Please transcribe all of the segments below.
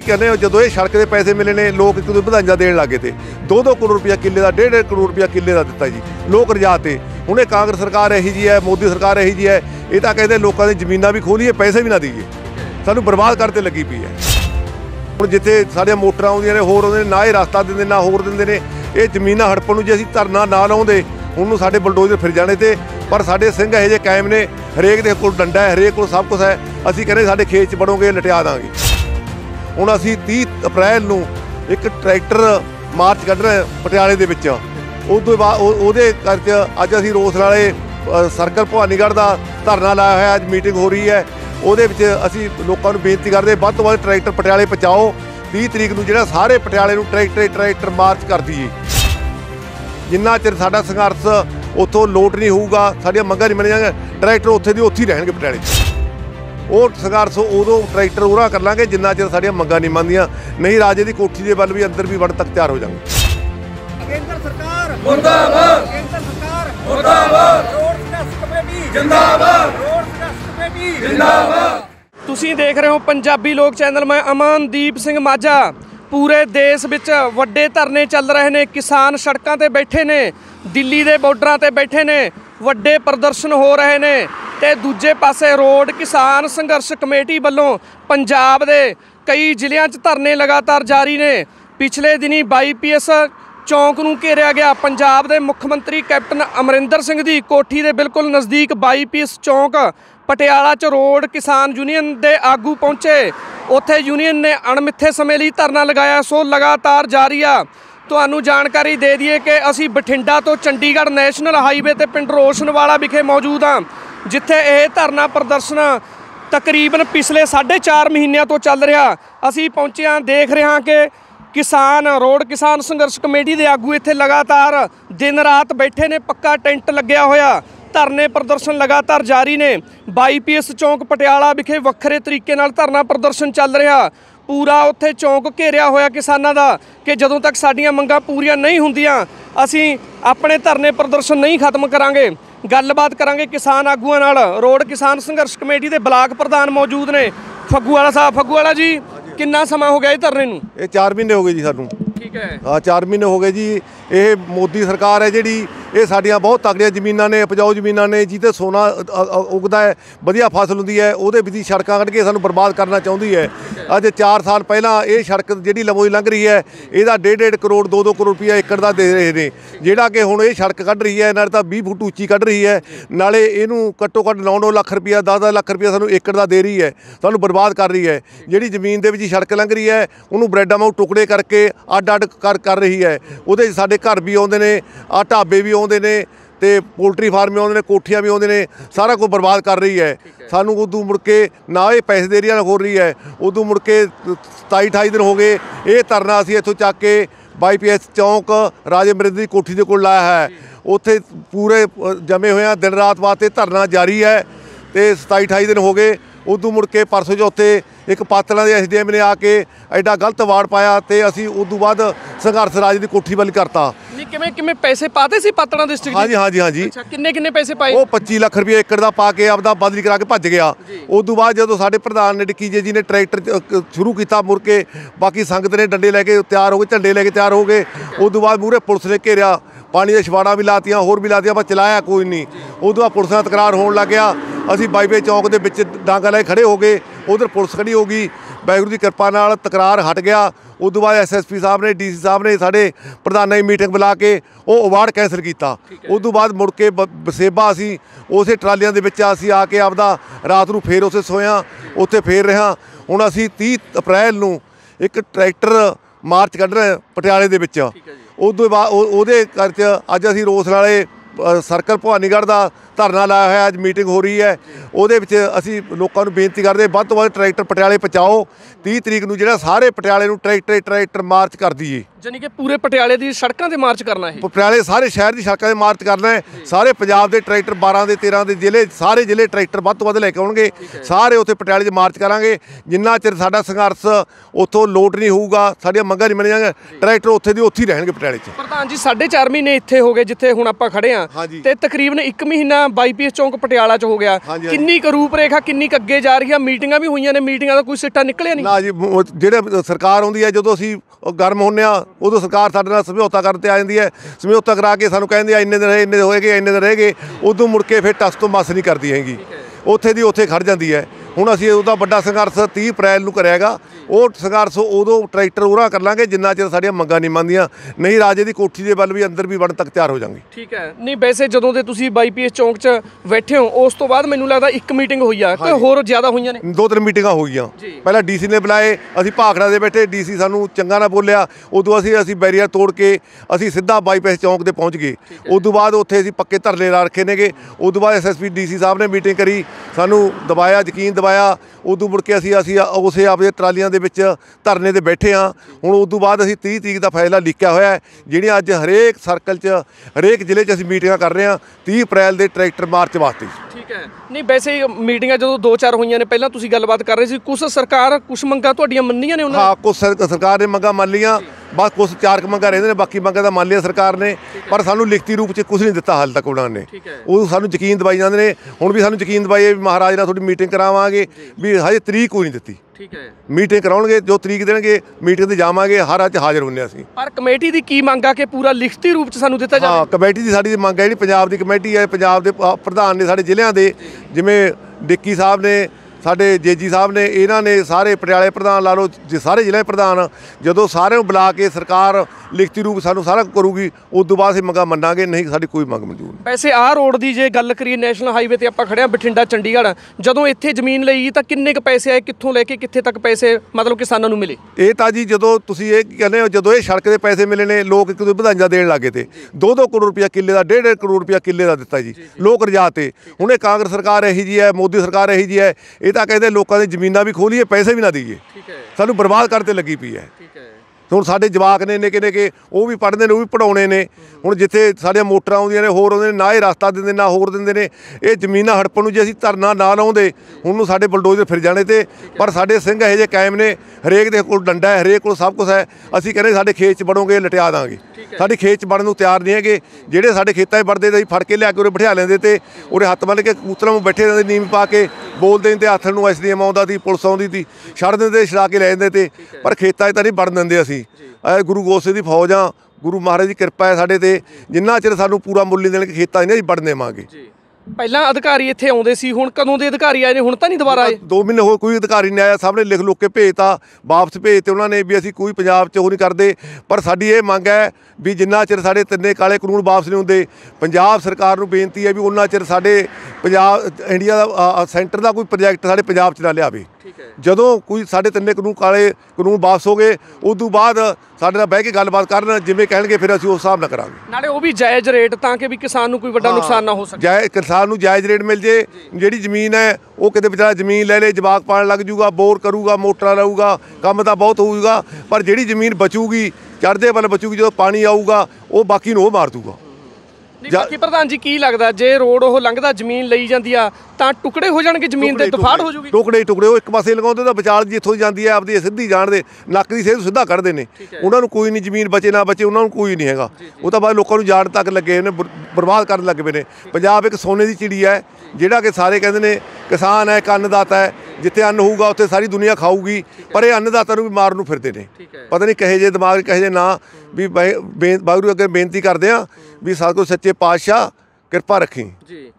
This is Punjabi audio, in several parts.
कहने जो ये सड़क के पैसे मिले ने लोग एक दूसरे ਵਧਾਈਆਂ देन लगे थे 2-2 करोड़ रुपया किले का 1.5 करोड़ रुपया किले का दिता जी लोग रजाते हुणे कांग्रेस सरकार यही जी है मोदी सरकार यही जी है ये तो कहते लोगों की जमीनां भी खोलीए पैसे भी ना दीए सानू बर्बाद करते लगी पई है हुण जिथे साडियां मोटरां आउंदियां ने होर आउंदे ने ना ही रास्ता दिंदे ना होर दिंदे ने ये जमीनां हड़पण नूं जे असीं धरना ना लाउंदे हुण साडे बुलडोजर फिर जाने ते पर साडे सिंह इहो जे कायम ने हरेक दे कोल डंडा है हरेक कोल सब कुछ है असीं कहने साडे खेत च वड़ोगे लटिया दांगे हुण असीं 30 अप्रैल नूं एक ट्रैक्टर मार्च कढ रहे पटियाले दे विच उस तो बाद ਉਹਦੇ ਕਰਕੇ ਅੱਜ ਅਸੀਂ ਰੋਸ ਵਾਲੇ ਸਰਕਲ ਭਵਾਨੀਗੜ੍ਹ ਦਾ ਧਰਨਾ ਲਾਇਆ ਹੋਇਆ ਅੱਜ ਮੀਟਿੰਗ ਹੋ ਰਹੀ ਹੈ ਉਹਦੇ ਵਿੱਚ ਅਸੀਂ ਲੋਕਾਂ ਨੂੰ ਬੇਨਤੀ ਕਰਦੇ ਵੱਧ ਤੋਂ ਵੱਧ ਟਰੈਕਟਰ ਪਟਿਆਲੇ ਪਹੁੰਚਾਓ 30 ਤਰੀਕ ਨੂੰ ਜਿਹੜਾ ਸਾਰੇ ਪਟਿਆਲੇ ਨੂੰ ਟਰੈਕਟਰ ਮਾਰਚ ਕਰ ਦਈਏ ਜਿੰਨਾ ਚਿਰ ਸਾਡਾ ਸੰਘਰਸ਼ ਉੱਥੋਂ ਲੋਟ ਨਹੀਂ ਹੋਊਗਾ ਸਾਡੀਆਂ ਮੰਗਾਂ ਨਹੀਂ ਮੰਨੀਆਂ ਟਰੈਕਟਰ ਉੱਥੇ ਦੀ ਉੱਥੇ ਹੀ ਰਹਿਣਗੇ ਪਟਿਆਲੇ 'ਚ ਉਹ ਸੰਘਰਸ਼ ਉਦੋਂ ਟਰੈਕਟਰ ਉਰਾ ਕਰ ਲਾਂਗੇ ਜਿੰਨਾ ਚਿਰ ਸਾਡੀਆਂ ਮੰਗਾਂ ਨਹੀਂ ਮੰਨਦੀਆਂ ਨਹੀਂ ਰਾਜੇ ਦੀ ਕੋਠੀ ਦੇ ਵੱਲ ਵੀ ਅੰਦਰ ਵੀ ਵੜਨ ਤੱਕ ਤਿਆਰ ਹੋ ਜਾਵਾਂਗੇ ਕੇਂਦਰ ਸਰਕਾਰ ਮੁਰਦਾਬਾਦ ਕੇਂਦਰ ਸਰਕਾਰ ਮੁਰਦਾਬਾਦ ਰੋਡ ਸੰਘਰਸ਼ ਕਮੇਟੀ ਜਿੰਦਾਬਾਦ ਰੋਡ ਸੰਘਰਸ਼ ਕਮੇਟੀ ਜਿੰਦਾਬਾਦ ਤੁਸੀਂ ਦੇਖ ਰਹੇ ਹੋ ਪੰਜਾਬੀ ਲੋਕ ਚੈਨਲ ਮੈਂ ਅਮਨਦੀਪ ਸਿੰਘ ਮਾਝਾ पूरे देश ਵਿੱਚ ਵੱਡੇ ਧਰਨੇ ਚੱਲ ਰਹੇ ਨੇ ਕਿਸਾਨ ਸੜਕਾਂ ਤੇ ਬੈਠੇ ਨੇ ਦਿੱਲੀ ਦੇ ਬਾਰਡਰਾਂ ਤੇ ਬੈਠੇ ਨੇ ਵੱਡੇ ਪ੍ਰਦਰਸ਼ਨ ਹੋ ਰਹੇ ਨੇ ਤੇ ਦੂਜੇ ਪਾਸੇ ਰੋਡ ਕਿਸਾਨ ਸੰਘਰਸ਼ ਕਮੇਟੀ ਵੱਲੋਂ ਪੰਜਾਬ ਦੇ ਕਈ ਜ਼ਿਲ੍ਹਿਆਂ 'ਚ ਧਰਨੇ ਲਗਾਤਾਰ ਜਾਰੀ ਨੇ ਪਿਛਲੇ ਦਿਨੀ 22 ਪੀਐਸ ਚੌਂਕ ਨੂੰ ਘੇਰਿਆ ਗਿਆ ਪੰਜਾਬ ਦੇ ਮੁੱਖ ਮੰਤਰੀ ਕੈਪਟਨ ਅਮਰਿੰਦਰ ਸਿੰਘ ਦੀ ਕੋਠੀ ਦੇ ਬਿਲਕੁਲ ਨਜ਼ਦੀਕ 22 ਪੀਐਸ ਚੌਂਕ ਪਟਿਆਲਾ 'ਚ ਰੋਡ ਕਿਸਾਨ ਯੂਨੀਅਨ ਦੇ ਆਗੂ ਪਹੁੰਚੇ ਉੱਥੇ ਯੂਨੀਅਨ ਨੇ ਅਣਮਿੱਥੇ ਸਮੇਂ ਲਈ ਧਰਨਾ ਲਗਾਇਆ ਸੋ ਲਗਾਤਾਰ ਜਾਰੀ ਆ ਤੁਹਾਨੂੰ ਜਾਣਕਾਰੀ ਦੇ ਦਈਏ ਕਿ ਅਸੀਂ ਬਠਿੰਡਾ ਤੋਂ ਚੰਡੀਗੜ੍ਹ ਨੈਸ਼ਨਲ ਹਾਈਵੇ ਤੇ ਪਿੰਡ ਰੋਸ਼ਨਵਾਲਾ ਵਿਖੇ ਮੌਜੂਦ ਹਾਂ ਜਿੱਥੇ ਇਹ ਧਰਨਾ ਪ੍ਰਦਰਸ਼ਨ ਤਕਰੀਬਨ ਪਿਛਲੇ 4.5 ਮਹੀਨਿਆਂ ਤੋਂ ਚੱਲ ਰਿਹਾ ਅਸੀਂ ਪਹੁੰਚੇ ਹਾਂ ਦੇਖ ਰਹੇ ਹਾਂ ਕਿ ਕਿਸਾਨ ਰੋਡ ਕਿਸਾਨ ਸੰਘਰਸ਼ ਕਮੇਟੀ ਦੇ ਆਗੂ ਇੱਥੇ ਲਗਾਤਾਰ ਦਿਨ ਰਾਤ ਬੈਠੇ ਨੇ ਪੱਕਾ ਟੈਂਟ ਲੱਗਿਆ ਹੋਇਆ ਧਰਨੇ ਪ੍ਰਦਰਸ਼ਨ ਲਗਾਤਾਰ ਜਾਰੀ ਨੇ 22 ਪੀਐਸ ਚੌਂਕ ਪਟਿਆਲਾ ਵਿਖੇ ਵੱਖਰੇ ਤਰੀਕੇ ਨਾਲ ਧਰਨਾ ਪ੍ਰਦਰਸ਼ਨ ਚੱਲ ਰਿਹਾ ਪੂਰਾ ਉੱਥੇ ਚੌਂਕ ਘੇਰਿਆ ਹੋਇਆ ਕਿਸਾਨਾਂ ਦਾ ਕਿ ਜਦੋਂ ਤੱਕ ਸਾਡੀਆਂ ਮੰਗਾਂ ਪੂਰੀਆਂ ਨਹੀਂ ਹੁੰਦੀਆਂ ਅਸੀਂ ਆਪਣੇ ਧਰਨੇ ਪ੍ਰਦਰਸ਼ਨ ਨਹੀਂ ਖਤਮ ਕਰਾਂਗੇ ਗੱਲਬਾਤ ਕਰਾਂਗੇ ਕਿਸਾਨ ਆਗੂਆਂ ਨਾਲ ਰੋਡ ਕਿਸਾਨ ਸੰਘਰਸ਼ ਕਮੇਟੀ ਦੇ ਬਲਾਕ ਪ੍ਰਧਾਨ ਮੌਜੂਦ ਨੇ ਫੱਗੂਵਾਲਾ ਸਾਹਿਬ ਫੱਗੂਵਾਲਾ ਜੀ ਕਿੰਨਾ ਸਮਾਂ ਹੋ ਗਿਆ ਇਹ ਧਰਨੇ ਨੂੰ ਇਹ 4 ਮਹੀਨੇ ਹੋ ਗਏ ਜੀ ਸਾਨੂੰ ਠੀਕ ਹੈ ਹਾਂ 4 ਮਹੀਨੇ ਹੋ ਗਏ ਜੀ ਇਹ ਮੋਦੀ ਸਰਕਾਰ ਹੈ ਜਿਹੜੀ ਇਹ ਸਾਡੀਆਂ ਬਹੁਤ ਤਕੜੀਆਂ ਜ਼ਮੀਨਾਂ ਨੇ ਉਪਜਾਊ ਜ਼ਮੀਨਾਂ ਨੇ ਜਿੱਥੇ ਸੋਨਾ ਉਗਦਾ ਹੈ ਵਧੀਆ ਫਸਲ ਹੁੰਦੀ ਹੈ ਉਹਦੇ ਵਿੱਚ ਸੜਕਾਂ ਕੱਢ ਕੇ ਸਾਨੂੰ ਬਰਬਾਦ ਕਰਨਾ ਚਾਹੁੰਦੀ ਹੈ ਅੱਜ 4 ਸਾਲ ਪਹਿਲਾਂ ਇਹ ਸੜਕ ਜਿਹੜੀ ਲੰਮੋਈ ਲੰਘ ਰਹੀ ਹੈ ਇਹਦਾ 1.5 ਕਰੋੜ 2-2 ਕਰੋੜ ਰੁਪਇਆ ਏਕੜ ਦਾ ਦੇ ਰਹੇ ਨੇ ਜਿਹੜਾ ਕਿ ਹੁਣ ਇਹ ਸੜਕ ਕੱਢ ਰਹੀ ਹੈ ਨਾਲੇ ਤਾਂ 20 ਫੁੱਟ ਉੱਚੀ ਕੱਢ ਰਹੀ ਹੈ ਨਾਲੇ ਇਹਨੂੰ ਘੱਟੋ ਘੱਟ 9-9 ਲੱਖ ਰੁਪਇਆ 10-10 ਲੱਖ ਰੁਪਇਆ ਸਾਨੂੰ ਏਕੜ ਦਾ ਦੇ ਰਹੀ ਹੈ ਸਾਨੂੰ ਬਰਬਾਦ ਕਰ ਰਹੀ ਹੈ ਜਿਹੜੀ ਜ਼ਮੀਨ ਦੇ ਵਿੱਚ ਸੜਕ ਲੰਘ ਰਹੀ ਹੈ ਉਹਨੂੰ ਬ੍ਰੈਡਾਂ ਵਾਂਗ ਟੁਕੜੇ ਕਰਕੇ ਅੱਡ ਕਰ ਰਹੀ ਹੈ ਉਹਦੇ ਸਾਡੇ ਘਰ ਵੀ ਆਉਂਦੇ ਨੇ ਆ ਢਾਬੇ ਵੀ ਆਉਂਦੇ ਨੇ ਤੇ ਪੋਲਟਰੀ ਫਾਰਮ ਵੀ ਆਉਂਦੇ ਨੇ ਕੋਠੀਆਂ ਵੀ ਆਉਂਦੇ ਨੇ ਸਾਰਾ ਕੁਝ ਬਰਬਾਦ ਕਰ ਰਹੀ ਹੈ ਸਾਨੂੰ ਉਦੋਂ ਮੁੜ ਕੇ ਨਾ ਇਹ ਪੈਸੇ ਦੇ ਰਹੀ ਹੈ ਹੋ ਰਹੀ ਹੈ ਉਦੋਂ ਮੁੜ ਕੇ 27-28 ਦਿਨ ਹੋ ਗਏ ਇਹ ਧਰਨਾ ਅਸੀਂ ਇੱਥੋਂ ਚੱਕ ਕੇ 22 ਪੀਐਸ ਚੌਂਕ ਰਾਜੇ ਅਮਰਿੰਦਰ ਦੀ ਕੋਠੀ ਦੇ ਕੋਲ ਲਾਇਆ ਹੈ ਉੱਥੇ ਪੂਰੇ ਜਮੇ ਹੋਏ ਆ ਦਿਨ ਰਾਤ ਵਾਸਤੇ ਧਰਨਾ ਜਾਰੀ ਹੈ ਤੇ 27-28 ਦਿਨ ਹੋ ਗਏ ਉਦੋਂ ਮੁੜ ਕੇ ਪਰਸੋਂ ਚੌਥੇ ਇੱਕ ਪਾਤਲਾਂ ਦੇ ਐਸਡੀਐਮ ਨੇ ਆ ਕੇ ਐਡਾ ਗਲਤ ਵਾਰਡ ਪਾਇਆ ਤੇ ਅਸੀਂ ਉਦੋਂ ਬਾਅਦ ਸੰਘਰਸ਼ ਰਾਜ ਦੀ ਕੋਠੀ ਵੱਲ ਕਰਤਾ ਕਿਵੇਂ ਕਿਵੇਂ ਪੈਸੇ ਪਾਤੇ ਸੀ ਪਾਤੜਾਂ ਡਿਸਟ੍ਰਿਕਟ ਹਾਂਜੀ ਅੱਛਾ ਕਿੰਨੇ ਪੈਸੇ ਪਾਏ ਉਹ 25 ਲੱਖ ਰੁਪਏ ਏਕੜ ਦਾ ਪਾ ਕੇ ਆਪਦਾ ਬਦਲੀ ਕਰਾ ਕੇ ਭੱਜ ਗਿਆ ਉਦੋਂ ਬਾਅਦ ਜਦੋਂ ਸਾਡੇ ਪ੍ਰਧਾਨ ਨੇ ਡਿੱਕੀਜੇ ਜੀ ਨੇ ਟਰੈਕਟਰ ਸ਼ੁਰੂ ਕੀਤਾ ਮੁੜ ਕੇ ਬਾਕੀ ਸੰਗਤ ਨੇ ਡੰਡੇ ਲੈ ਕੇ ਤਿਆਰ ਹੋ ਗਏ ਝੰਡੇ ਲੈ ਕੇ ਤਿਆਰ ਹੋ ਗਏ ਉਦੋਂ ਬਾਅਦ ਮੂਹਰੇ ਪੁਲਿਸ ਨੇ ਘੇਰਿਆ ਪਾਣੀ ਦੇ ਛਵਾੜਾਂ ਵੀ ਲਾਤੀਆਂ ਹੋਰ ਵੀ ਲਾਤੀਆਂ ਪਰ ਚਲਾਇਆ ਕੋਈ ਨਹੀਂ ਉਦੋਂ ਬਾਅਦ ਪੁਲਿਸ ਨਾਲ ਤਕਰਾਰ ਹੋਣ ਲੱਗ ਗਿਆ ਅਸੀਂ 22 ਪੀਐਸ ਚੌਂਕ ਦੇ ਵਿੱਚ ਡਾਂਗਾ ਲੈ ਖੜ੍ਹੇ ਹੋ ਗਏ ਉਧਰ ਪੁਲਿਸ ਖੜੀ ਹੋ ਗਈ ਵਾਹਿਗੁਰੂ ਦੀ ਕਿਰਪਾ ਨਾਲ ਤਕਰਾਰ ਹਟ ਗਿਆ ਉਦੋਂ ਬਾਅਦ ਐਸਐਸਪੀ ਸਾਹਿਬ ਨੇ ਡੀਸੀ ਸਾਹਿਬ ਨੇ ਸਾਡੇ ਪ੍ਰਧਾਨਾਂ ਦੀ ਮੀਟਿੰਗ ਬੁਲਾ ਕੇ ਉਹ ਅਵਾਰਡ ਕੈਂਸਲ ਕੀਤਾ ਉਦੋਂ ਬਾਅਦ ਮੁੜ ਕੇ ਬਸੇਬਾ ਅਸੀਂ ਉਸੇ ਟਰਾਲੀਆਂ ਦੇ ਵਿੱਚ ਅਸੀਂ ਆ ਕੇ ਆਪਦਾ ਰਾਤ ਨੂੰ ਫੇਰ ਉੱਥੇ ਸੋਇਆ ਉੱਥੇ ਫੇਰ ਰਿਹਾ ਹੁਣ ਅਸੀਂ 30 ਅਪ੍ਰੈਲ ਨੂੰ ਇੱਕ ਟਰੈਕਟਰ ਮਾਰਚ ਕੱਢ ਰਹੇ ਪਟਿਆਲੇ ਦੇ ਵਿੱਚ ਉਦੋਂ ਬਾਅਦ ਉਹਦੇ ਕਰਕੇ ਅੱਜ ਅਸੀਂ ਰੋਸ ਵਾਲੇ ਸਰਕਲ ਭਵਾਨੀਗੜ੍ਹ ਦਾ ਧਰਨਾ ਲਾਇਆ ਹੋਇਆ ਅੱਜ ਮੀਟਿੰਗ ਹੋ ਰਹੀ ਹੈ ਉਹਦੇ ਵਿੱਚ ਅਸੀਂ ਲੋਕਾਂ ਨੂੰ ਬੇਨਤੀ ਕਰਦੇ ਵੱਧ ਤੋਂ ਵੱਧ ਟਰੈਕਟਰ ਪਟਿਆਲੇ ਪਹੁੰਚਾਓ 30 ਤਰੀਕ ਨੂੰ ਜਿਹੜਾ ਸਾਰੇ ਪਟਿਆਲੇ ਨੂੰ ਟਰੈਕਟਰ ਮਾਰਚ ਕਰ ਦਈਏ ਜਾਨੀ ਕਿ ਪੂਰੇ ਪਟਿਆਲੇ ਦੀ ਸੜਕਾਂ ਤੇ ਮਾਰਚ ਕਰਨਾ ਹੈ ਪਟਿਆਲੇ ਸਾਰੇ ਸ਼ਹਿਰ ਦੀ ਸੜਕਾਂ 'ਤੇ ਮਾਰਚ ਕਰਨਾ ਹੈ ਸਾਰੇ ਪੰਜਾਬ ਦੇ ਟਰੈਕਟਰ 12 ਦੇ 13 ਦੇ ਜ਼ਿਲ੍ਹੇ ਸਾਰੇ ਜ਼ਿਲ੍ਹੇ ਟਰੈਕਟਰ ਵੱਧ ਤੋਂ ਵੱਧ ਲੈ ਕੇ ਆਉਣਗੇ ਸਾਰੇ ਉੱਥੇ ਪਟਿਆਲੇ 'ਚ ਮਾਰਚ ਕਰਾਂਗੇ ਜਿੰਨਾ ਚਿਰ ਸਾਡਾ ਸੰਘਰਸ਼ ਉੱਥੋਂ ਲੋਟ ਨਹੀਂ ਹੋਊਗਾ ਸਾਡੀਆਂ ਮੰਗਾਂ ਨਹੀਂ ਮੰਨੀਆਂ ਟਰੈਕਟਰ ਉੱਥੇ ਦੀ ਉੱਥੇ ਹੀ ਰਹਿਣਗੇ ਪਟਿਆਲੇ 'ਚ ਪ੍ਰਧਾਨ ਜੀ 4.5 ਮਹੀਨੇ ਇੱਥੇ ਹੋ ਗਏ ਜਿੱਥੇ ਹੁਣ ਆਪਾਂ ਖੜੇ ਹਾਂ ਸੀਗੀਆਂ ਹਾਂਜੀ। ਤੇ ਤਕਰੀਬਨ 1 ਮਹੀਨਾ ਬਾਈਪੀਐਸ ਚੌਂਕ ਪਟਿਆਲਾ 'ਚ ਹੋ ਗਿਆ। ਹਾਂਜੀ। ਕਿੰਨੀ ਕੁ ਰੂਪਰੇਖਾ ਕਿੰਨੀ ਕੁ ਅੱਗੇ ਜਾ ਰਹੀ ਆ? ਮੀਟਿੰਗਾਂ ਵੀ ਹੋਈਆਂ ਨੇ, ਮੀਟਿੰਗਾਂ ਦਾ ਕੋਈ ਸਿੱਟਾ ਨਿਕਲਿਆ ਨਹੀਂ? ਨਾ ਜੀ, ਜਿਹੜੇ ਸਰਕਾਰ ਆਉਂਦੀ ਹੈ ਜਦੋਂ ਅਸੀਂ ਗਰਮ ਹੁੰਦੇ ਆ ਉਦੋਂ ਸਰਕਾਰ ਸਾਡੇ ਨਾਲ ਸਮਝੌਤਾ ਕਰਨ ਤੇ ਆ ਜਾਂਦੀ ਹੈ। ਸਮਝੌਤਾ ਕਰਾ ਕੇ ਸਾਨੂੰ ਕਹਿੰਦੇ ਆ ਇੰਨੇ ਦਿਨ ਰਹੇ, ਇੰਨੇ ਹੋਏਗੇ, ਇੰਨੇ ਦਿਨ ਰਹਿ ਗਏ, ਉਦੋਂ ਮੁੜ ਕੇ ਫਿਰ ਟਸ ਤੋਂ ਮਸ ਨਹੀਂ ਕਰਦੀ ਹੈਗੀ, ਉੱਥੇ ਦੀ ਉੱਥੇ ਖੜ ਜਾਂਦੀ ਹੈ। ਹੁਣ ਅਸੀਂ ਉਹਦਾ ਵੱਡਾ ਸੰਘਰਸ਼ 30 ਅਪ੍ਰੈਲ ਨੂੰ ਕਰਿਆਗਾ। ਉਹ ਸੰਘਰਸ਼ ਉਦੋਂ ਟਰੈਕਟਰ ਉਰਾ ਕਰ ਲਾਂਗੇ ਜਿੰਨਾ ਚਿਰ ਸਾਡੀਆਂ ਮੰਗਾਂ ਨਹੀਂ ਮੰਨਦੀਆਂ, ਨਹੀਂ ਰਾਜੇ ਦੀ ਕੋਠੀ ਦੇ ਵੱਲ ਵੀ ਅੰਦਰ ਵੀ ਵੜਨ ਤੱਕ ਤਿਆਰ ਹੋ ਜਾਵਾਂਗੇ। ਠੀਕ ਹੈ। ਨਹੀਂ ਵੈਸੇ ਜਦੋਂ ਦੇ ਤੁਸੀਂ ਬਾਈਪੀਐਸ ਚੌਂਕ 'ਚ ਬੈਠੇ ਹੋ ਉਸ ਤੋਂ ਬਾਅਦ ਮੈਨੂੰ ਲੱਗਦਾ ਇੱਕ ਮੀਟਿੰਗ ਹੋਈ ਆ ਕਿ ਹੋਰ ਜ਼ਿਆਦਾ ਹੋਈਆਂ ਨੇ? 2-3 ਮੀਟਿੰਗਾਂ ਹੋ ਗਈਆਂ। ਜੀ। ਪਹਿਲਾਂ ਡੀਸੀ ਨੇ ਬੁਲਾਏ, ਅਸੀਂ ਭਾਖੜਾ ਦੇ ਬੈਠੇ, ਡੀਸੀ ਸਾਨੂੰ ਚੰਗਾ ਨਾ ਬੋਲਿਆ। ਉਦੋਂ ਅਸੀਂ ਬੈਰੀਅਰ ਤੋੜ ਕੇ ਅਸੀਂ ਸਿੱਧਾ ਬਾਈਪਾਸ ਚੌਂਕ ਤੇ ਪਹੁੰਚ ਗਏ। ਉਦੋਂ ਬਾਅਦ ਉੱਥੇ ਅਸੀਂ ਪੱਕੇ ਧਰਨੇ ਲਾ ਰੱਖੇ ਨੇਗੇ। ਉਦੋਂ ਬਾਅਦ ਐਸਐਸਪੀ ਡੀਸੀ ਸਾਹਿਬ ਨੇ ਮੀਟਿੰਗ ਕਰੀ, ਸਾਨੂੰ ਦਬਾਇਆ, ਯਕੀਨ ਦਬਾਇਆ। ਉਦੋਂ ਮੁੜ ਕੇ ਅਸੀਂ ਉਸੇ ਆਪਦੇ ਟਰਾਲੀਆਂ ਦੇ ਵਿੱਚ ਧਰਨੇ ਤੇ ਬੈਠੇ ਹਾਂ। ਹੁਣ ਉਦੋਂ ਬਾਅਦ ਅਸੀਂ 30 ਤਰੀਕ ਦਾ ਫੈਸਲਾ ਲਿਖਿਆ ਹੋਇਆ ਹੈ, ਜਿਹੜੀਆਂ ਅੱਜ ਹਰੇਕ ਸਰਕਲ 'ਚ ਹਰੇਕ ਜ਼ਿਲ੍ਹੇ 'ਚ ਅਸੀਂ ਮੀਟਿੰਗਾਂ ਕਰ ਰਹੇ ਹਾਂ 30 ਅਪ੍ਰੈਲ ਦੇ ਟਰੈਕਟਰ ਮਾਰਚ ਵਾਸਤੇ। ਠੀਕ ਹੈ। ਨਹੀਂ ਵੈਸੇ ਮੀਟਿੰਗਾਂ ਜਦੋਂ 2-4 ਹੋਈਆਂ ਨੇ, ਪਹਿਲਾਂ ਤੁਸੀਂ ਗੱਲਬਾਤ ਕਰ ਰਹੇ ਸੀ, ਕੁਝ ਸਰਕਾਰ ਕੁਝ ਮੰਗਾਂ ਤੁਹਾਡੀਆਂ ਮੰਨੀਆਂ ਨੇ ਉਹਨਾਂ ਨੇ? ਹਾਂ, ਕੁਛ ਸਰਕਾਰ ਨੇ ਮੰਗਾਂ ਮੰਨ ਲਈਆਂ, ਬਸ ਕੁਛ 4 ਮੰਗਾਂ ਰਹਿੰਦੇ ਨੇ, ਬਾਕੀ ਮੰਗਾਂ ਤਾਂ ਮੰਨ ਲਈਆਂ ਸਰਕਾਰ ਨੇ, ਪਰ ਸਾਨੂੰ ਲਿਖਤੀ ਰੂਪ 'ਚ ਕੁਝ ਨਹੀਂ ਦਿੱਤਾ ਹਾਲ ਤੱਕ ਉਹਨਾਂ ਨੇ। ਉਹ ਸਾਨੂੰ ਯਕੀਨ ਦਵਾਈ ਜਾਂਦੇ ਨੇ। ਹੁਣ ਵੀ ਸਾਨੂੰ ਯਕੀਨ ਦਵਾਈਏ ਵੀ ਮਹਾਰਾਜ ਨਾਲ ਤੁਹਾਡੀ ਮੀਟਿੰਗ ਕਰਾਵਾਂਗੇ, ਵੀ ਹਜੇ ਤਰੀਕ ਕੋਈ ਨਹੀਂ ਦਿੱਤੀ। ਠੀਕ ਹੈ। ਮੀਟਿੰਗ ਕਰਾਉਣਗੇ, ਜੋ ਤਰੀਕ ਦੇਣਗੇ ਮੀਟਿੰਗ ਤੇ ਜਾਵਾਂਗੇ, ਹਰ ਅੱਜ ਹਾਜ਼ਰ ਹੁੰਦੇ ਅਸੀਂ। ਪਰ ਕਮੇਟੀ ਦੀ ਕੀ ਮੰਗ ਆ ਕਿ ਪੂਰਾ ਲਿਖਤੀ ਰੂਪ 'ਚ ਸਾਨੂੰ ਦਿੱਤਾ ਜਾਵੇ? ਹਾਂ, ਕਮੇਟੀ ਦੀ ਸਾਡੀ ਮੰਗ ਹੈ, ਜਿਹੜੀ ਪੰਜਾਬ ਦੀ ਕਮੇਟੀ ਹੈ, ਪੰਜਾਬ ਦੇ ਪ੍ਰਧਾਨ ਨੇ ਸਾਡੇ ਜ਼ਿਲ੍ਹਿਆਂ ਦੇ, ਜਿਵੇਂ ਡਿੱਕੀ ਸਾਹਿਬ ਨੇ, ਸਾਡੇ ਜੇਜੀ ਸਾਹਿਬ ਨੇ, ਇਹਨਾਂ ਨੇ ਸਾਰੇ ਪਟਿਆਲੇ ਪ੍ਰਧਾਨ ਲਾ ਲਓ, ਸਾਰੇ ਜ਼ਿਲ੍ਹੇ ਪ੍ਰਧਾਨ, ਜਦੋਂ ਸਾਰਿਆਂ ਨੂੰ ਬੁਲਾ ਕੇ ਸਰਕਾਰ ਲਿਖਤੀ ਰੂਪ ਸਾਨੂੰ ਸਾਰਾ ਕਰੂਗੀ, ਉਸ ਤੋਂ ਬਾਅਦ ਅਸੀਂ ਮੰਗਾਂ ਮੰਨਾਂਗੇ, ਨਹੀਂ ਸਾਡੀ ਕੋਈ ਮੰਗ ਮਨਜ਼ੂਰ ਨਹੀਂ। ਵੈਸੇ ਆਹ ਰੋਡ ਦੀ ਜੇ ਗੱਲ ਕਰੀਏ, ਨੈਸ਼ਨਲ ਹਾਈਵੇ ਤੇ ਆਪਾਂ ਖੜੇ ਹਾਂ ਬਠਿੰਡਾ ਚੰਡੀਗੜ੍ਹ, ਜਦੋਂ ਇੱਥੇ ਜ਼ਮੀਨ ਲਈ ਤਾਂ ਕਿੰਨੇ ਕੁ ਪੈਸੇ ਆਏ, ਕਿੱਥੋਂ ਲੈ ਕੇ ਕਿੱਥੇ ਤੱਕ ਪੈਸੇ ਮਤਲਬ ਕਿਸਾਨਾਂ ਨੂੰ ਮਿਲੇ? ਇਹ ਤਾਂ ਜੀ ਜਦੋਂ ਤੁਸੀਂ ਇਹ ਕਹਿੰਦੇ ਹੋ, ਜਦੋਂ ਇਹ ਸੜਕ ਦੇ ਪੈਸੇ ਮਿਲੇ ਨੇ, ਲੋਕ ਇੱਕ ਦੂਜੇ ਵਧਾਈਆਂ ਦੇਣ ਲੱਗੇ ਤੇ 2-2 ਕਰੋੜ ਰੁਪਇਆ ਕਿੱਲੇ ਦਾ, 1.5 ਕਰੋੜ ਰੁਪਇਆ ਕਿੱਲੇ ਦਾ ਦਿੱਤਾ ਜੀ, ਲੋਕ ਰਜਾ ਤੇ। ਹੁਣ ਇਹ ਕਾਂਗਰਸ ਸਰਕਾਰ ਇਹੀ ਜੀ ਹੈ, ਮੋਦੀ ਸਰਕਾਰ ਇਹੀ ਜੀ ਹੈ, ਇਹ ਤਾਂ ਕਹਿੰਦੇ ਲੋਕਾਂ ਦੀ ਜ਼ਮੀਨਾਂ ਵੀ ਖੋਲੀਏ, ਪੈਸੇ ਵੀ ਨਾ ਦਈਏ। ਸਾਨੂੰ ਬਰਬਾਦ ਕਰਨ ਤੇ ਲੱਗੀ ਪਈ ਹੈ। ਹੁਣ ਸਾਡੇ ਜਵਾਕ ਨੇ ਨਿੱਕੇ ਉਹ ਵੀ ਪੜ੍ਹਦੇ ਨੇ, ਉਹ ਵੀ ਪੜਾਉਣੇ ਨੇ। ਹੁਣ ਜਿੱਥੇ ਸਾਡੀਆਂ ਮੋਟਰਾਂ ਆਉਂਦੀਆਂ ਨੇ, ਹੋਰ ਆਉਂਦੇ ਨੇ, ਨਾ ਇਹ ਰਸਤਾ ਦਿੰਦੇ ਨਾ ਹੋਰ ਦਿੰਦੇ ਨੇ। ਇਹ ਜ਼ਮੀਨਾਂ ਹੜਪਣ ਨੂੰ ਜੇ ਅਸੀਂ ਧਰਨਾ ਨਾ ਲਾਉਂਦੇ, ਹੁਣ ਨੂੰ ਸਾਡੇ ਬਲਡੋਜ਼ਰ ਫਿਰ ਜਾਣੇ ਤੇ। ਪਰ ਸਾਡੇ ਸਿੰਘ ਇਹੋ ਜਿਹੇ ਕਾਇਮ ਨੇ, ਹਰੇਕ ਦੇ ਕੋਲ ਡੰਡਾ ਹੈ, ਹਰੇਕ ਕੋਲ ਸਭ ਕੁਝ ਹੈ। ਅਸੀਂ ਕਹਿੰਦੇ ਸਾਡੇ ਖੇਤ 'ਚ ਵੜੋਗੇ, ਲਟਿਆ ਦਾਂਗੇ। ਸਾਡੇ ਖੇਤ 'ਚ ਵੜਨ ਨੂੰ ਤਿਆਰ ਨਹੀਂ ਹੈਗੇ। ਜਿਹੜੇ ਸਾਡੇ ਖੇਤਾਂ 'ਚ ਵੜਦੇ, ਅਸੀਂ ਫੜ ਕੇ ਲਿਆ ਕੇ ਉਰੇ ਬਿਠਾ ਲੈਂਦੇ ਤੇ ਉਰੇ ਹੱਥ ਬੰਨ੍ਹ ਕੇ ਕਬੂਤਰਾਂ ਨੂੰ ਬੈਠੇ ਰਹਿੰਦੇ, ਨੀਮ ਪਾ ਕੇ ਬੋਲਦੇ ਨੇ, ਤੇ ਹੱਥ ਨੂੰ SDM ਆਉਂਦਾ ਸੀ, ਪੁਲਿਸ ਆਉਂਦੀ ਸੀ, ਛੱਡ ਦਿੰਦੇ, ਛਡਾ ਕੇ ਲੈ ਜਾਂਦੇ ਤੇ। ਪਰ ਖੇਤਾਂ 'ਚ ਤਾਂ ਨਹੀਂ ਵੜਨ ਦਿੰਦੇ ਅਸੀਂ। ਗੁਰੂ ਗੋਬਿੰਦ ਸਿੰਘ ਦੀ ਫੌਜ ਆ, ਗੁਰੂ ਮਹਾਰਾਜ ਦੀ ਕਿਰਪਾ ਹੈ ਸਾਡੇ ਤੇ। ਜਿੰਨਾ ਚਿਰ ਸਾਨੂੰ ਪੂਰਾ ਮੁੱਲ ਨਹੀਂ ਦੇਣਗੇ ਖੇਤਾਂ 'ਚ ਨਹੀਂ ਵੜਨ ਦੇਵਾਂਗੇ। ਪਹਿਲਾਂ ਅਧਿਕਾਰੀ ਇੱਥੇ ਆਉਂਦੇ ਸੀ, ਹੁਣ ਕਦੋਂ ਦੇ ਅਧਿਕਾਰੀ ਆਏ ਨੇ? ਹੁਣ ਤਾਂ ਨਹੀਂ ਦੁਬਾਰਾ ਆਏ? 2 ਮਹੀਨੇ ਹੋ ਕੋਈ ਅਧਿਕਾਰੀ ਨਹੀਂ ਆਇਆ। ਸਭ ਨੇ ਲਿਖ ਲੁੱਕ ਕੇ ਭੇਜਤਾ, ਵਾਪਸ ਭੇਜਤੇ ਉਹਨਾਂ ਨੇ ਵੀ ਅਸੀਂ ਕੋਈ ਪੰਜਾਬ 'ਚ ਉਹ ਨਹੀਂ ਕਰਦੇ। ਪਰ ਸਾਡੀ ਇਹ ਮੰਗ ਹੈ ਵੀ ਜਿੰਨਾ ਚਿਰ ਸਾਡੇ ਤਿੰਨੇ ਕਾਲੇ ਕਾਨੂੰਨ ਵਾਪਸ ਨਹੀਂ ਹੁੰਦੇ, ਪੰਜਾਬ ਸਰਕਾਰ ਨੂੰ ਬੇਨਤੀ ਹੈ ਵੀ ਉਹਨਾਂ ਚਿਰ ਸਾਡੇ ਪੰਜਾਬ ਇੰਡੀਆ ਦਾ ਸੈਂਟਰ ਦਾ ਕੋਈ ਪ੍ਰੋਜੈਕਟ ਸਾਡੇ ਪੰਜਾਬ 'ਚ ਨਾ ਲਿਆਵੇ। ਜਦੋਂ ਕੋਈ ਸਾਡੇ ਤਿੰਨੇ ਕਾਲੇ ਕਾਨੂੰਨ ਵਾਪਸ ਹੋ ਗਏ, ਉਸ ਤੋਂ ਬਾਅਦ ਸਾਡੇ ਨਾਲ ਬਹਿ ਕੇ ਗੱਲਬਾਤ ਕਰਨ, ਜਿਵੇਂ ਕਹਿਣਗੇ ਫਿਰ ਅਸੀਂ ਉਸ ਹਿਸਾਬ ਨਾਲ ਕਰਾਂਗੇ। ਨਾਲੇ ਉਹ ਵੀ ਜਾਇਜ਼ ਰੇਟ, ਤਾਂ ਕਿ ਵੀ ਕਿਸਾਨ ਨੂੰ ਕੋਈ ਵੱਡਾ ਨੁਕਸਾਨ ਨਾ ਹੋ ਸਕੇ। ਕਿਸਾਨ ਨੂੰ ਜਾਇਜ਼ ਰੇਟ ਮਿਲ ਜੇ। ਜਿਹੜੀ ਜ਼ਮੀਨ ਹੈ ਉਹ ਕਿਤੇ ਵਿਚਾਰਾ ਜ਼ਮੀਨ ਲੈ ਲੇ, ਜਵਾਕ ਪਾਣ ਲੱਗ ਜੂਗਾ, ਬੋਰ ਕਰੂਗਾ, ਮੋਟਰਾਂ ਲਾਊਗਾ, ਕੰਮ ਤਾਂ ਬਹੁਤ ਹੋਊਗਾ। ਪਰ ਜਿਹੜੀ ਜ਼ਮੀਨ ਬਚੂਗੀ, ਚੜ੍ਹਦੇ ਵੱਲ ਬਚੂਗੀ, ਜਦੋਂ ਪਾਣੀ ਆਊਗਾ ਉਹ ਬਾਕੀ ਨੂੰ ਉਹ ਮਾਰ ਦੂਗਾ। ਬਾਕੀ ਪ੍ਰਧਾਨ ਜੀ ਕੀ ਲੱਗਦਾ, ਜੇ ਰੋਡ ਉਹ ਲੰਘਦਾ ਜ਼ਮੀਨ ਲਈ ਜਾਂਦੀ ਆ ਤਾਂ ਟੁਕੜੇ ਹੋ ਜਾਣਗੇ, ਜ਼ਮੀਨ ਦੇ ਦਫਾੜ ਹੋ ਜੂਗੀ? ਟੁਕੜੇ ਉਹ ਇੱਕ ਪਾਸੇ ਲਗਾਉਂਦੇ ਤਾਂ ਵਿਚਾਲ ਜਿੱਥੋਂ ਜਾਂਦੀ ਹੈ ਆਪਦੀ ਸਿੱਧੀ ਜਾਣਦੇ, ਨੱਕ ਦੀ ਸੇਧ ਸਿੱਧਾ ਕੱਢਦੇ ਨੇ। ਉਹਨਾਂ ਨੂੰ ਕੋਈ ਨਹੀਂ, ਜ਼ਮੀਨ ਬਚੇ ਨਾ ਬਚੇ ਉਹਨਾਂ ਨੂੰ ਕੋਈ ਨਹੀਂ ਹੈਗਾ। ਉਹ ਤਾਂ ਬਾਅਦ ਲੋਕਾਂ ਨੂੰ ਜਾਣ ਤੱਕ ਲੱਗੇ ਨੇ, ਬਰਬਾਦ ਕਰਨ ਲੱਗ ਪਏ ਨੇ। ਪੰਜਾਬ ਇੱਕ ਸੋਨੇ ਦੀ ਚਿੜੀ ਹੈ, ਜਿਹੜਾ ਕਿ ਸਾਰੇ ਕਹਿੰਦੇ ਨੇ ਕਿਸਾਨ ਹੈ, ਇੱਕ ਅੰਨਦਾਤਾ ਹੈ। ਜਿੱਥੇ ਅੰਨ ਹੋਊਗਾ ਉੱਥੇ ਸਾਰੀ ਦੁਨੀਆ ਖਾਊਗੀ। ਪਰ ਇਹ ਅੰਨਦਾਤਾ ਨੂੰ ਵੀ ਮਾਰਨ ਨੂੰ ਫਿਰਦੇ ਨੇ। ਪਤਾ ਨਹੀਂ ਕਹੇ ਜੇ ਦਿਮਾਗ, ਕਹੇ ਜੇ ਨਾ। ਵੀ ਵਾਹਿਗੁਰੂ ਅੱਗੇ ਬੇਨਤੀ ਕਰਦੇ ਹਾਂ ਵੀ ਸਤਿਗੁਰੂ ਸੱਚੇ ਪਾਤਸ਼ਾਹ ਕਿਰਪਾ ਰੱਖੀ।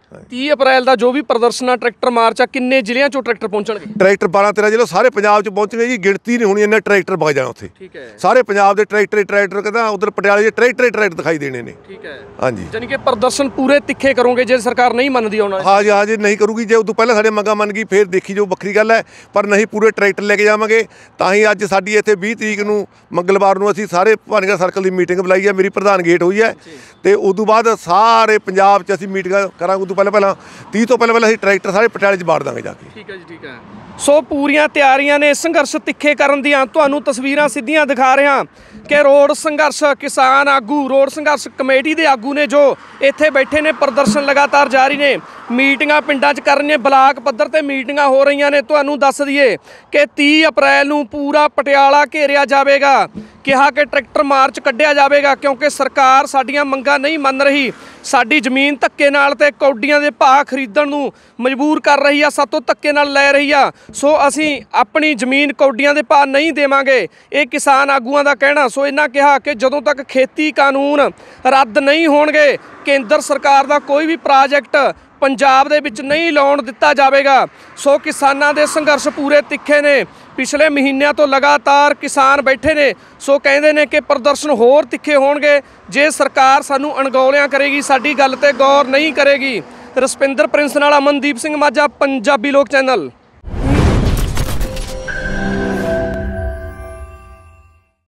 30 ਅਪ੍ਰੈਲ ਦਾ ਜੋ ਵੀ ਪ੍ਰਦਰਸ਼ਨ ਆ, ਟਰੈਕਟਰ ਮਾਰਚ ਆ, ਕਿੰਨੇ ਜ਼ਿਲ੍ਹਿਆਂ ਚੋਂ ਟਰੈਕਟਰ ਪਹੁੰਚਣਗੇ? ਟਰੈਕਟਰ 12-13 ਜ਼ਿਲ੍ਹੇ ਸਾਰੇ ਪੰਜਾਬ 'ਚ ਪਹੁੰਚਣਗੇ ਜੀ। ਗਿਣਤੀ ਨਹੀਂ ਹੋਣੀ, ਇੰਨੇ ਟਰੈਕਟਰ ਵਗ ਜਾਣਾ ਉੱਥੇ। ਸਾਰੇ ਪੰਜਾਬ ਦੇ ਟਰੈਕਟਰ ਕਹਿੰਦਾ ਉਧਰ ਪਟਿਆਲੇ ਦੇ ਟਰੈਕਟਰ ਦਿਖਾਈ ਦੇਣੇ ਨੇ। ਹਾਂਜੀ, ਯਾਨੀ ਕਿ ਪ੍ਰਦਰਸ਼ਨ ਪੂਰੇ ਤਿੱਖੇ ਕਰੋਗੇ ਜੇ ਸਰਕਾਰ ਨਹੀਂ ਮੰਨਦੀ ਆਉਣਾ? ਹਾਂ ਜੀ, ਨਹੀਂ ਕਰੂਗੀ। ਜੇ ਉਦੋਂ ਪਹਿਲਾਂ ਸਾਡੇ ਮੰਗਾਂ ਮੰਨ ਗਈ ਫਿਰ ਦੇਖੀ ਜੋ ਵੱਖਰੀ ਗੱਲ ਹੈ। ਪਰ ਨਹੀਂ, ਪੂਰੇ ਟਰੈਕਟਰ ਲੈ ਕੇ ਜਾਵਾਂਗੇ। ਤਾਂ ਹੀ ਅੱਜ ਸਾਡੀ ਇੱਥੇ 20 ਤਰੀਕ ਨੂੰ ਮੰਗਲਵਾਰ ਨੂੰ ਅਸੀਂ ਸਾਰੇ ਭਾਨੀਗੜ੍ਹ ਸਰਕਲ ਦੀ ਮੀਟਿੰਗ ਬੁਲਾਈ ਹੈ। ਮੇਰੀ ਪ੍ਰਧਾਨ ਗੇਟ ਹੋਈ ਹੈ ਤੇ ਉਦੋਂ ਬਾਅਦ ਸਾਰੇ ਪੰਜਾਬ 'ਚ ਅਸੀਂ ਮੀਟਿੰਗਾਂ ਕਰਾਂਗੇ। ਉਦੋਂ ਪਹਿਲਾਂ 30 ਤੋਂ ਪਹਿਲਾਂ ਅਸੀਂ ਟਰੈਕਟਰ ਸਾਰੇ ਪਟਿਆਲੇ 'ਚ ਬਾੜ ਦਾਂਗੇ ਜਾ ਕੇ। ਠੀਕ ਹੈ ਜੀ, ਠੀਕ ਹੈ। ਸੋ ਪੂਰੀਆਂ ਤਿਆਰੀਆਂ ਨੇ ਸੰਘਰਸ਼ ਤਿੱਖੇ ਕਰਨ ਦੀਆਂ। ਤੁਹਾਨੂੰ ਤਸਵੀਰਾਂ ਸਿੱਧੀਆਂ ਦਿਖਾ ਰਿਹਾ ਕਿ ਰੋਡ ਸੰਘਰਸ਼ ਕਿਸਾਨ ਆਗੂ, ਰੋਡ ਸੰਘਰਸ਼ ਕਮੇਟੀ ਦੇ ਆਗੂ ਨੇ ਜੋ ਇੱਥੇ ਬੈਠੇ ਨੇ, ਪ੍ਰਦਰਸ਼ਨ ਲਗਾਤਾਰ ਜਾਰੀ ਨੇ। ਮੀਟਿੰਗਾਂ ਪਿੰਡਾਂ 'ਚ ਕਰ ਰਹੀਆਂ, ਬਲਾਕ ਪੱਧਰ ਤੇ ਮੀਟਿੰਗਾਂ ਹੋ ਰਹੀਆਂ ਨੇ। ਤੁਹਾਨੂੰ ਦੱਸ ਦਈਏ ਕਿ 30 ਅਪ੍ਰੈਲ ਨੂੰ ਪੂਰਾ ਪਟਿਆਲਾ ਘੇਰਿਆ ਜਾਵੇਗਾ। ਕਿਹਾ ਕਿ ਟਰੈਕਟਰ ਮਾਰਚ ਕੱਢਿਆ ਜਾਵੇਗਾ, ਕਿਉਂਕਿ ਸਰਕਾਰ ਸਾਡੀਆਂ ਮੰਗਾਂ ਨਹੀਂ ਮੰਨ ਰਹੀ। ਸਾਡੀ ਜ਼ਮੀਨ ਧੱਕੇ ਨਾਲ ਤੇ ਕੌਡੀਆਂ ਦੇ ਭਾਅ ਖਰੀਦਣ ਨੂੰ ਮਜਬੂਰ ਕਰ ਰਹੀ ਆ, ਸਾਤੋਂ ਧੱਕੇ ਨਾਲ ਲੈ ਰਹੀ ਆ। ਸੋ ਅਸੀਂ ਆਪਣੀ ਜ਼ਮੀਨ ਕੌਡੀਆਂ ਦੇ ਭਾਅ ਨਹੀਂ ਦੇਵਾਂਗੇ, ਇਹ ਕਿਸਾਨ ਆਗੂਆਂ ਦਾ ਕਹਿਣਾ। ਸੋ ਇਹਨਾਂ ਕਿਹਾ ਕਿ ਜਦੋਂ ਤੱਕ ਖੇਤੀ ਕਾਨੂੰਨ ਰੱਦ ਨਹੀਂ ਹੋਣਗੇ, ਕੇਂਦਰ ਸਰਕਾਰ ਦਾ ਕੋਈ ਵੀ ਪ੍ਰੋਜੈਕਟ ਪੰਜਾਬ ਦੇ ਵਿੱਚ ਨਹੀਂ ਲਾਉਣ ਦਿੱਤਾ ਜਾਵੇਗਾ। ਸੋ ਕਿਸਾਨਾਂ ਦੇ ਸੰਘਰਸ਼ ਪੂਰੇ ਤਿੱਖੇ ਨੇ, ਪਿਛਲੇ ਮਹੀਨਿਆਂ ਤੋਂ ਲਗਾਤਾਰ ਕਿਸਾਨ ਬੈਠੇ ਨੇ। ਸੋ ਕਹਿੰਦੇ ਨੇ ਕਿ ਪ੍ਰਦਰਸ਼ਨ ਹੋਰ ਤਿੱਖੇ ਹੋਣਗੇ ਜੇ ਸਰਕਾਰ ਸਾਨੂੰ ਅਣਗੌਲਿਆਂ ਕਰੇਗੀ, ਸਾਡੀ ਗੱਲ ਤੇ ਗੌਰ ਨਹੀਂ ਕਰੇਗੀ। ਰਸਪਿੰਦਰ ਪ੍ਰਿੰਸ ਨਾਲ ਅਮਨਦੀਪ ਸਿੰਘ ਮਾਝਾ, ਪੰਜਾਬੀ ਲੋਕ ਚੈਨਲ।